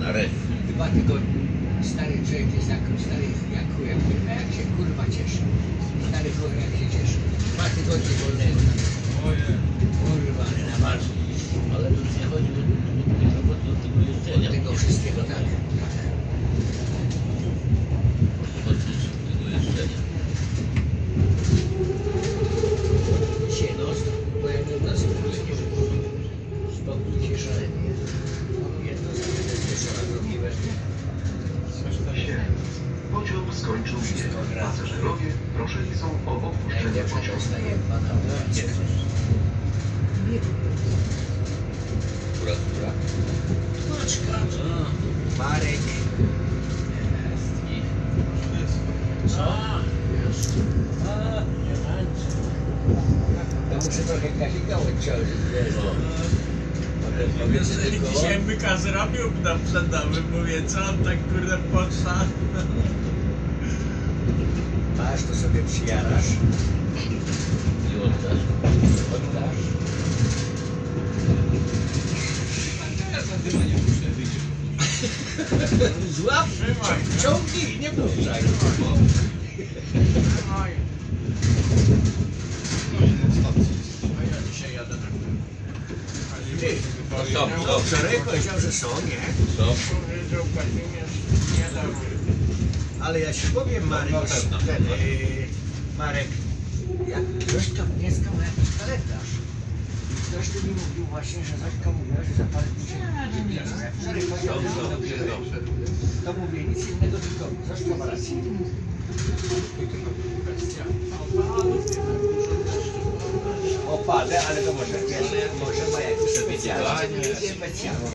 Nareszcie. 2 tygodnie. Stary człowiek jest jak stary jak chuj, a jak się kurwa cieszy. Stary chuj jak się cieszy. 2 tygodnie wolnego. Kurwa, ale na walce. Ale to nie chodzi o tego jeżdżenia. Od tego wszystkiego, tak. Chodzi o tego jeżdżenia. Dzisiaj noc, bo ja nie nocy spokój się szalenie. Jedno z wieczora, drugie weźmie. Pociąg skończył bieg. Pasażerowie proszeni są o opuszczenie Najlepsza to pociągu. jest ta jedna na ulicy. Która? Kulaczka. Marek. Co? Ja muszę trochę Kazika odciążyć, wiesz. Jeżeli dzisiaj myka zrobił nam przed domem, mówię, co on tak kurde potrwa. Masz, to sobie przyjarasz. I oddasz. Oddasz. Złap, ciągnij, nie puszczaj. A ja dzisiaj jadę na Ty, Stop. wczoraj powiedział, że są, nie? Stop. powiedział Kazimierz, nie dał. Ale ja ci powiem, Marek, Marek, jak Zośka Miecka ma jakiś kalendarz. I ktoś tu mi mówił właśnie, że Zośka mówiła, że za parę dni się nie wiedzą. Jak wczoraj powiedział, to mówię nic innego, tylko Zośka ma rację. Opadę, ale to może ma jakieś specjalne.